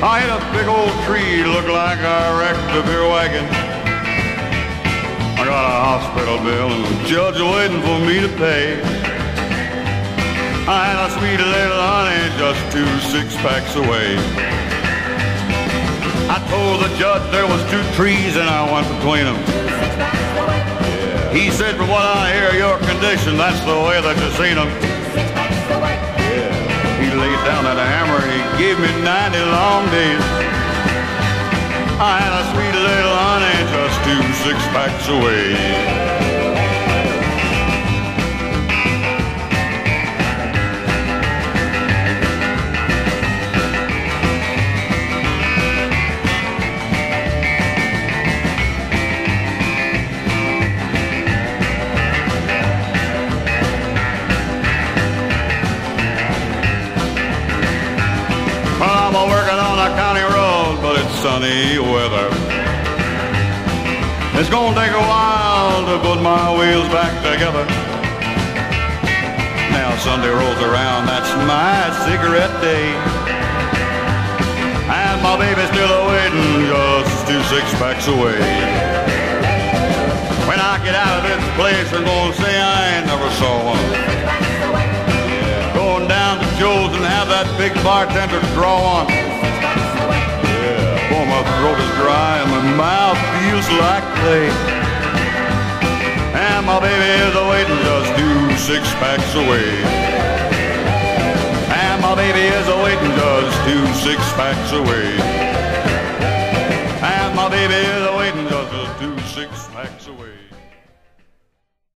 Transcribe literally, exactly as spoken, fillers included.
I hit a big old tree, looked like I wrecked the beer wagon. I got a hospital bill and the judge waiting for me to pay. I had a sweet little honey just two six-packs away. I told the judge there was two trees and I went between them. Yeah. He said, from what I hear, your condition, that's the way that you seen them. Yeah. He laid down that hammer and he gave me ninety long days. I had a sweet little honey just two six-packs away. Well, I'm working on a county road, but it's sunny weather. It's gonna take a while to put my wheels back together. Now Sunday rolls around, that's my cigarette day. And my baby's still waiting just two six-packs away. When I get out of this place, I'm gonna say I ain't never saw one. Going down to Joe's and have that big bartender draw on. Yeah, boy, my throat is dry and my mouth feels like clay. And my baby is waiting just two six-packs away. And my baby is waiting just two six-packs away. And my baby is waiting just two six-packs away.